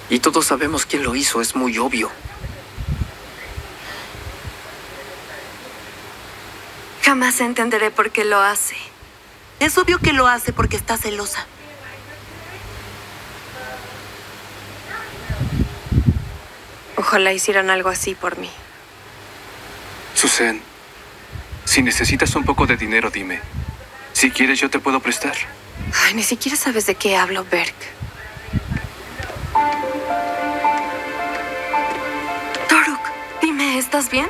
Y todos sabemos quién lo hizo, es muy obvio. Jamás entenderé por qué lo hace. Es obvio que lo hace porque está celosa. Ojalá hicieran algo así por mí. Susan, si necesitas un poco de dinero, dime. Si quieres, yo te puedo prestar. Ay, ni siquiera sabes de qué hablo, Berk. Toruk, dime, ¿estás bien?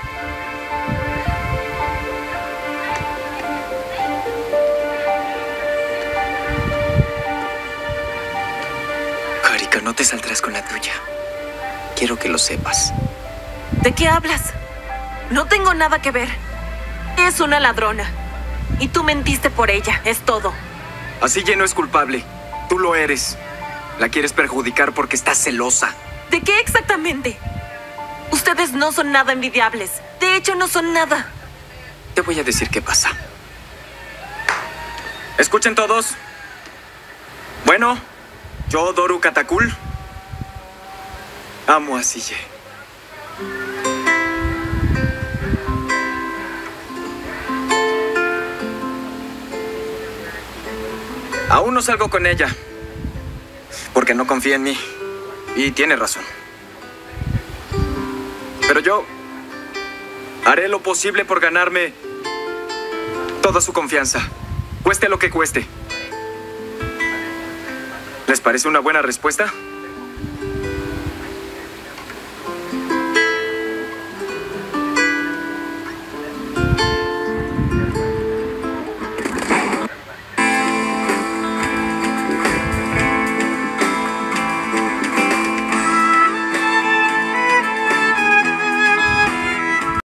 Harika, no te saldrás con la tuya. Quiero que lo sepas. ¿De qué hablas? No tengo nada que ver. Es una ladrona. Y tú mentiste por ella, es todo. Así ya no es culpable. Tú lo eres. La quieres perjudicar porque estás celosa. ¿De qué exactamente? Ustedes no son nada envidiables. De hecho, no son nada. Te voy a decir qué pasa. Escuchen todos. Bueno, yo, Doru Katakul, amo a Sille. Aún no salgo con ella, porque no confía en mí. Y tiene razón. Pero yo haré lo posible por ganarme toda su confianza, cueste lo que cueste. ¿Les parece una buena respuesta?